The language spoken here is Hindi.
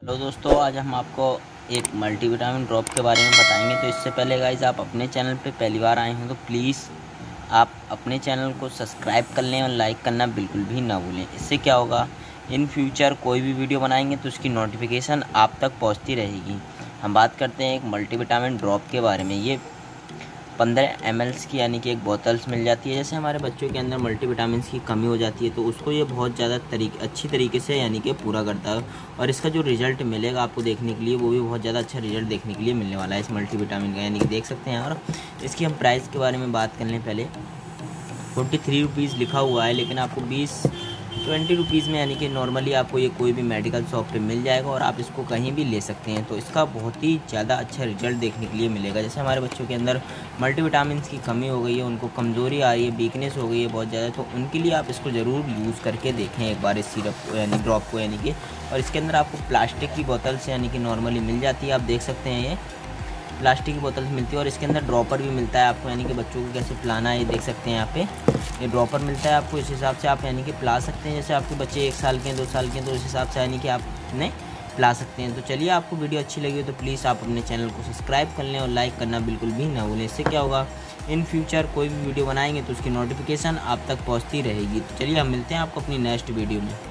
हेलो दोस्तों, आज हम आपको एक मल्टीविटामिन ड्रॉप के बारे में बताएंगे। तो इससे पहले गाइज आप अपने चैनल पे पहली बार आए हैं तो प्लीज़ आप अपने चैनल को सब्सक्राइब कर लें और लाइक करना बिल्कुल भी ना भूलें। इससे क्या होगा, इन फ्यूचर कोई भी वीडियो बनाएंगे तो उसकी नोटिफिकेशन आप तक पहुंचती रहेगी। हम बात करते हैं एक मल्टीविटामिन ड्रॉप के बारे में। ये 15 ml की यानी कि एक बोतल्स मिल जाती है। जैसे हमारे बच्चों के अंदर मल्टीविटामिन की कमी हो जाती है तो उसको ये बहुत ज़्यादा अच्छी तरीके से यानी कि पूरा करता है। और इसका जो रिज़ल्ट मिलेगा आपको देखने के लिए, वो भी बहुत ज़्यादा अच्छा रिज़ल्ट देखने के लिए मिलने वाला है इस मल्टीविटामिन का, यानी कि देख सकते हैं। और इसकी हम प्राइस के बारे में बात कर लें। पहले 43 रुपीज़ लिखा हुआ है, लेकिन आपको 20 रुपीज़ में यानी कि नॉर्मली आपको ये कोई भी मेडिकल शॉप पे मिल जाएगा और आप इसको कहीं भी ले सकते हैं। तो इसका बहुत ही ज़्यादा अच्छा रिजल्ट देखने के लिए मिलेगा। जैसे हमारे बच्चों के अंदर मल्टीविटामिन की कमी हो गई है, उनको कमज़ोरी आ रही है, वीकनेस हो गई है बहुत ज़्यादा, तो उनके लिए आप इसको ज़रूर यूज़ करके देखें एक बार इस सिरप को यानी ड्रॉप को यानी कि। और इसके अंदर आपको प्लास्टिक की बोतल से यानी कि नॉर्मली मिल जाती है। आप देख सकते हैं ये प्लास्टिक की बोतल मिलती है और इसके अंदर ड्रॉपर भी मिलता है आपको, यानी कि बच्चों को कैसे पिलाना है ये देख सकते हैं यहाँ पे। ये ड्रॉपर मिलता है आपको, इस हिसाब से आप यानी कि पिला सकते हैं। जैसे आपके बच्चे 1 साल के हैं, 2 साल के हैं, तो उस हिसाब से यानी कि आप उन्हें पिला सकते हैं। तो चलिए, आपको वीडियो अच्छी लगी हो तो प्लीज़ आप अपने चैनल को सब्सक्राइब कर लें और लाइक करना बिल्कुल भी ना भूलें। इससे क्या होगा, इन फ्यूचर कोई भी वीडियो बनाएंगे तो उसकी नोटिफिकेशन आप तक पहुँचती रहेगी। तो चलिए, हम मिलते हैं आपको अपनी नेक्स्ट वीडियो में।